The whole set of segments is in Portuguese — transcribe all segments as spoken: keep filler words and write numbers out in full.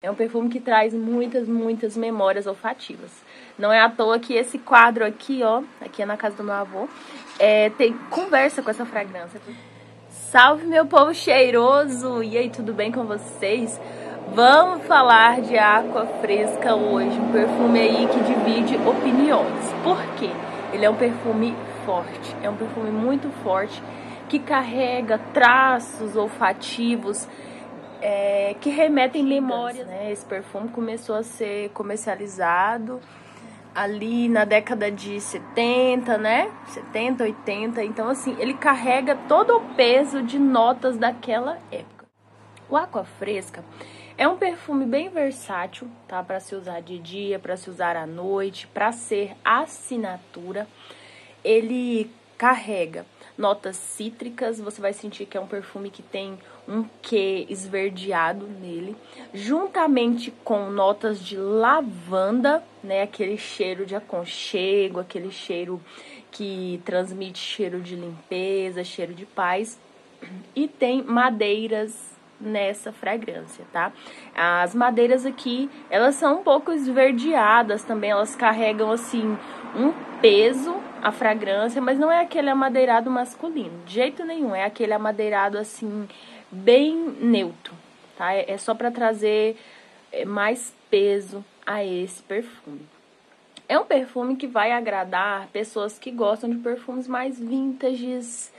É um perfume que traz muitas, muitas memórias olfativas. Não é à toa que esse quadro aqui, ó, aqui é na casa do meu avô, é, tem conversa com essa fragrância. Salve, meu povo cheiroso! E aí, tudo bem com vocês? Vamos falar de Aqua Fresca hoje, um perfume aí que divide opiniões. Por quê? Ele é um perfume forte, é um perfume muito forte, que carrega traços olfativos é, que remetem memórias, né? Esse perfume começou a ser comercializado ali na década de setenta, né? setenta, oitenta. Então, assim, ele carrega todo o peso de notas daquela época. O Aqua Fresca é um perfume bem versátil, tá? Para se usar de dia, para se usar à noite, para ser assinatura. Ele carrega notas cítricas, você vai sentir que é um perfume que tem um quê esverdeado nele, juntamente com notas de lavanda, né, aquele cheiro de aconchego, aquele cheiro que transmite cheiro de limpeza, cheiro de paz, e tem madeiras nessa fragrância, tá? As madeiras aqui, elas são um pouco esverdeadas também, elas carregam, assim, um peso, a fragrância, mas não é aquele amadeirado masculino, de jeito nenhum, é aquele amadeirado, assim, bem neutro, tá? É só pra trazer mais peso a esse perfume. É um perfume que vai agradar pessoas que gostam de perfumes mais vintages,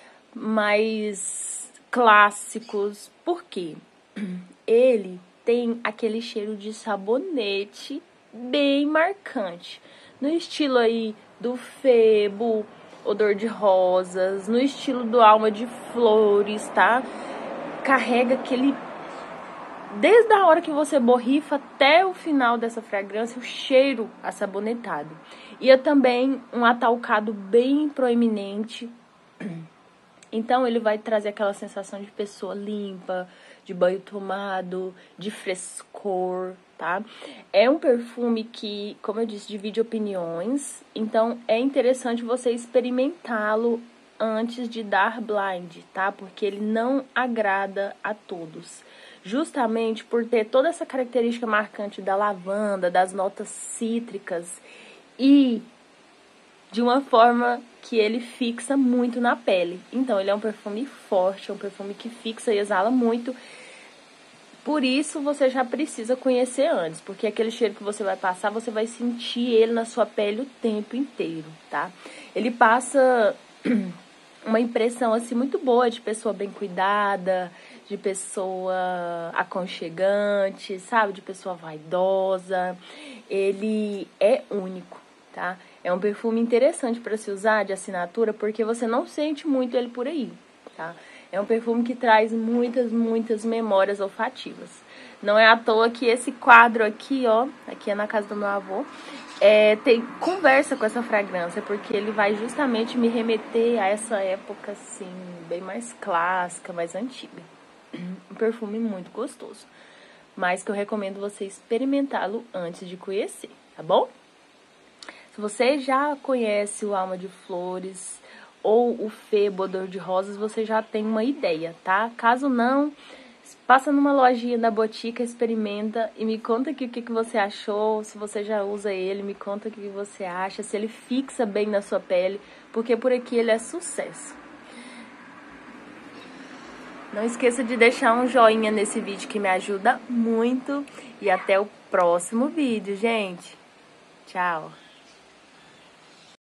mais clássicos. Por quê? Ele tem aquele cheiro de sabonete bem marcante, no estilo aí do Febo, odor de rosas, no estilo do Alma de Flores, tá? Carrega aquele... Desde a hora que você borrifa até o final dessa fragrância, o cheiro assabonetado. E é também um atalcado bem proeminente. Então, ele vai trazer aquela sensação de pessoa limpa, de banho tomado, de frescor, tá? É um perfume que, como eu disse, divide opiniões. Então, é interessante você experimentá-lo antes de dar blind, tá? Porque ele não agrada a todos. Justamente por ter toda essa característica marcante da lavanda, das notas cítricas e de uma forma que ele fixa muito na pele. Então, ele é um perfume forte, é um perfume que fixa e exala muito. Por isso, você já precisa conhecer antes, porque aquele cheiro que você vai passar, você vai sentir ele na sua pele o tempo inteiro, tá? Ele passa uma impressão, assim, muito boa de pessoa bem cuidada, de pessoa aconchegante, sabe? De pessoa vaidosa. Ele é único, tá? É um perfume interessante para se usar de assinatura, porque você não sente muito ele por aí, tá? É um perfume que traz muitas, muitas memórias olfativas. Não é à toa que esse quadro aqui, ó, aqui é na casa do meu avô, é, tem conversa com essa fragrância, porque ele vai justamente me remeter a essa época, assim, bem mais clássica, mais antiga. Um perfume muito gostoso, mas que eu recomendo você experimentá-lo antes de conhecer, tá bom? Se você já conhece o Alma de Flores ou o Febo, odor de rosas, você já tem uma ideia, tá? Caso não, passa numa lojinha da Botica, experimenta e me conta aqui o que, que você achou. Se você já usa ele, me conta o que, que você acha, se ele fixa bem na sua pele, porque por aqui ele é sucesso. Não esqueça de deixar um joinha nesse vídeo que me ajuda muito. E até o próximo vídeo, gente. Tchau!